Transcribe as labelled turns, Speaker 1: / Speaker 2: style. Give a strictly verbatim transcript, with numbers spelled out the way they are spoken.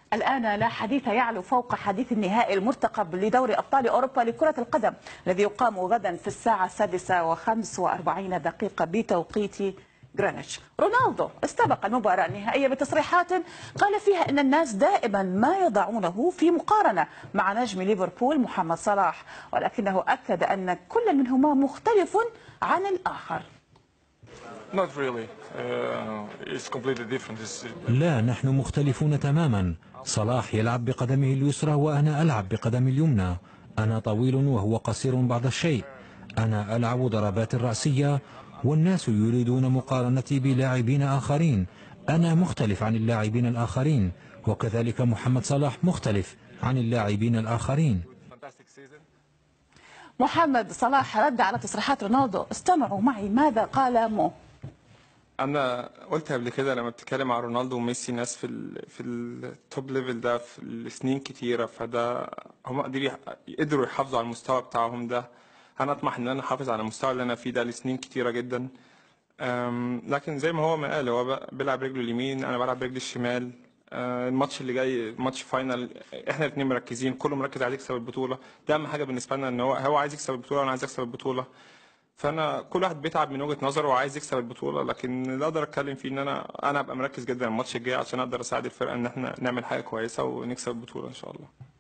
Speaker 1: الآن لا حديث يعلو فوق حديث النهائي المرتقب لدوري أبطال أوروبا لكرة القدم الذي يقام غدا في الساعة السادسة وخمس وأربعين دقيقة بتوقيت غرينتش. رونالدو استبق المباراة النهائية بتصريحات قال فيها أن الناس دائما ما يضعونه في مقارنة مع نجم ليفربول محمد صلاح، ولكنه أكد أن كل منهما مختلف عن الآخر.
Speaker 2: Not really. Uh, it's completely different. It's...
Speaker 3: لا، نحن مختلفون تماما. صلاح يلعب بقدمه اليسرى وأنا ألعب بقدمي اليمنى. أنا طويل وهو قصير بعض الشيء. أنا ألعب ضربات رأسية والناس يريدون مقارنتي بلاعبين آخرين. أنا مختلف عن اللاعبين الآخرين، وكذلك محمد صلاح مختلف عن اللاعبين الآخرين.
Speaker 1: محمد صلاح رد على تصريحات رونالدو. استمعوا معي ماذا قال مو.
Speaker 4: انا قلت قبل كده لما بتتكلم عن رونالدو وميسي، ناس في ال في التوب ليفل ده في السنين كتيره، فده هم قدروا قدروا يحافظوا على المستوى بتاعهم ده. انا اطمح ان انا احافظ على المستوى اللي انا فيه ده لسنين كتيره جدا. لكن زي ما هو ما قال، هو بيلعب رجله اليمين، انا بلعب رجلي الشمال. الماتش اللي جاي ماتش فاينل، احنا الاثنين مركزين، كله مركز على يكسب البطوله. ده اهم حاجه بالنسبه لنا، ان هو هو عايز يكسب البطوله وانا عايز اكسب البطوله. فانا كل واحد بيتعب من وجهه نظره وعايز يكسب البطوله، لكن اللي اقدر اتكلم فيه ان انا انا ابقى مركز جدا الماتش الجاي عشان اقدر اساعد الفرقه ان احنا نعمل حاجه كويسه ونكسب البطوله ان شاء الله.